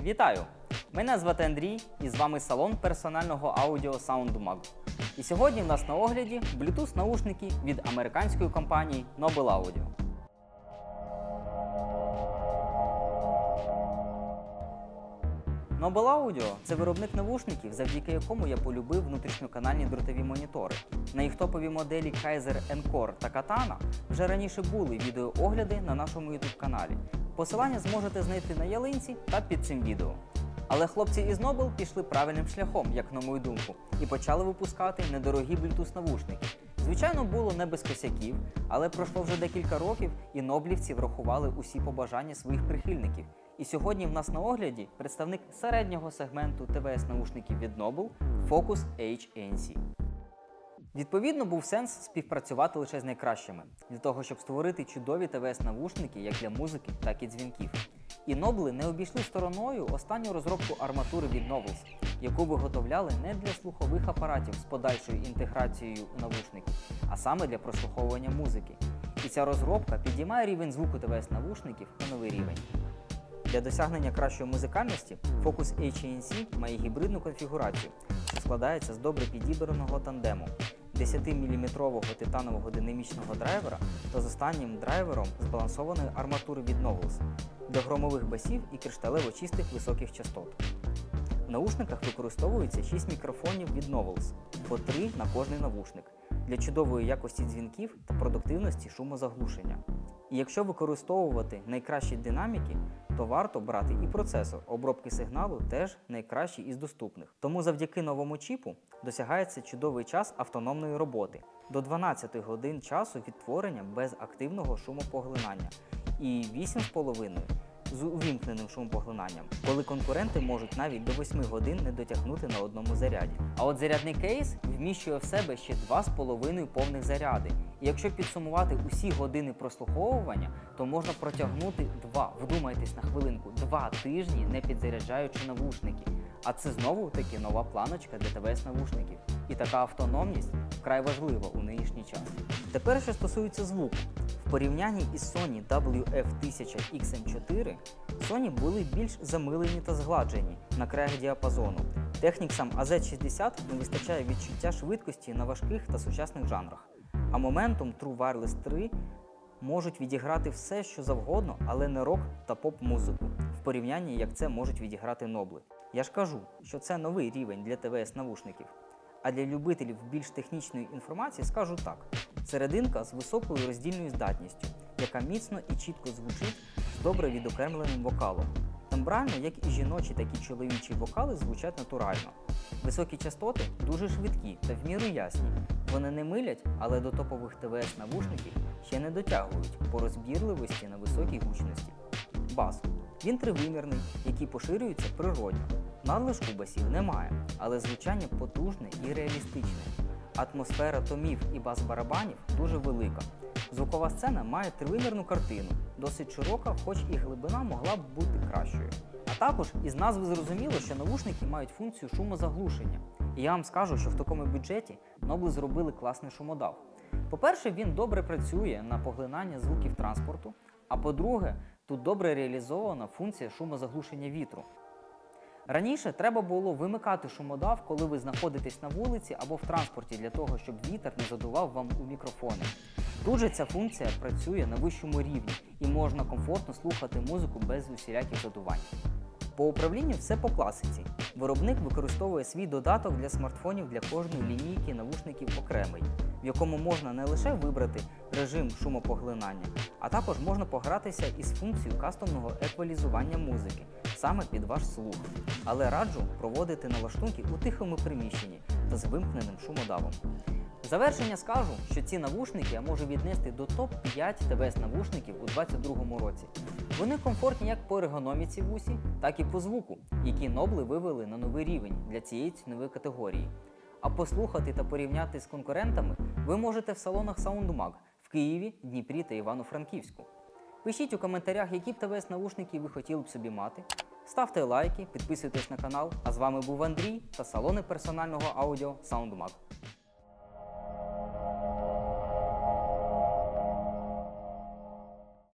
Вітаю! Мене звати Андрій і з вами салон персонального аудіо SoundMag. І сьогодні в нас на огляді Bluetooth наушники від американської компанії Noble Audio. Noble Audio – це виробник навушників, завдяки якому я полюбив внутрішньоканальні дротові монітори. На їх топові моделі Kaiser Encore та Katana вже раніше були відеоогляди на нашому YouTube каналі. Посилання зможете знайти на ялинці та під цим відео. Але хлопці із Noble пішли правильним шляхом, як на мою думку, і почали випускати недорогі Bluetooth навушники. Звичайно, було не без косяків, але пройшло вже декілька років і ноблівці врахували усі побажання своїх прихильників. І сьогодні в нас на огляді представник середнього сегменту ТВС-наушників від Noble Focus H-ANC. Відповідно, був сенс співпрацювати лише з найкращими, для того, щоб створити чудові ТВС-навушники як для музики, так і дзвінків. І Noble не обійшли стороною останню розробку арматури від Novels, яку виготовляли не для слухових апаратів з подальшою інтеграцією у навушники, а саме для прослуховування музики. І ця розробка підіймає рівень звуку ТВС-навушників на новий рівень. Для досягнення кращої музикальності Focus H-ANC має гібридну конфігурацію, що складається з добре підібраного тандему, 10-мм титанового динамічного драйвера та з останнім драйвером збалансованої арматури від Novels для громових басів і кришталево чистих високих частот. В наушниках використовується 6 мікрофонів від Novels, по 3 на кожний навушник, для чудової якості дзвінків та продуктивності шумозаглушення. І якщо використовувати найкращі динаміки, то варто брати і процесор обробки сигналу теж найкращий із доступних. Тому завдяки новому чіпу досягається чудовий час автономної роботи – до 12 годин часу відтворення без активного шумопоглинання і 8,5 з увімкненим шумопоглинанням, коли конкуренти можуть навіть до 8 годин не дотягнути на одному заряді. А от зарядний кейс вміщує в себе ще 2,5 повних заряди. І якщо підсумувати усі години прослуховування, то можна протягнути вдумайтесь на хвилинку, 2 тижні не підзаряджаючи навушники. А це знову-таки нова планочка для ТВС-навушників. І така автономність вкрай важлива у нинішній час. Тепер, що стосується звуку. В порівнянні із Sony WF-1000XM4, Sony були більш замилені та згладжені на краях діапазону. Technicsам AZ60 не вистачає відчуття швидкості на важких та сучасних жанрах. А Momentum True Wireless 3 можуть відіграти все, що завгодно, але не рок та поп-музику, в порівнянні, як це можуть відіграти Нобли. Я ж кажу, що це новий рівень для ТВС-навушників. А для любителів більш технічної інформації скажу так. Серединка з високою роздільною здатністю, яка міцно і чітко звучить з добре відокремленим вокалом. Тембрально, як і жіночі, так і чоловічі вокали звучать натурально. Високі частоти дуже швидкі та в міру ясні. Вони не милять, але до топових ТВС-навушників ще не дотягують по розбірливості на високій гучності. Бас. Він тривимірний, який поширюється природньо. Надлишку басів немає, але звучання потужне і реалістичне. Атмосфера томів і бас-барабанів дуже велика. Звукова сцена має тривимірну картину, досить широка, хоч і глибина могла б бути кращою. А також із назви зрозуміло, що навушники мають функцію шумозаглушення. І я вам скажу, що в такому бюджеті Noble зробили класний шумодав. По-перше, він добре працює на поглинання звуків транспорту, а по-друге, тут добре реалізована функція шумозаглушення вітру. Раніше треба було вимикати шумодав, коли ви знаходитесь на вулиці або в транспорті, для того, щоб вітер не задував вам у мікрофони. Тут же ця функція працює на вищому рівні і можна комфортно слухати музику без усіляких задувань. По управлінню все по класиці. Виробник використовує свій додаток для смартфонів для кожної лінійки навушників окремий, в якому можна не лише вибрати режим шумопоглинання, а також можна погратися із функцією кастомного еквалізування музики, саме під ваш слух. Але раджу проводити налаштунки у тихому приміщенні та з вимкненим шумодавом. В завершення скажу, що ці навушники я можу віднести до топ-5 ТВС-навушників у 2022 році. Вони комфортні як по ергономіці в усі, так і по звуку, які Нобли вивели на новий рівень для цієї цінової категорії. А послухати та порівняти з конкурентами ви можете в салонах SoundMag в Києві, Дніпрі та Івано-Франківську. Пишіть у коментарях, які б ТВС-навушники ви хотіли б собі мати. Ставте лайки, підписуйтесь на канал. А з вами був Андрій та салони персонального аудіо SoundMag.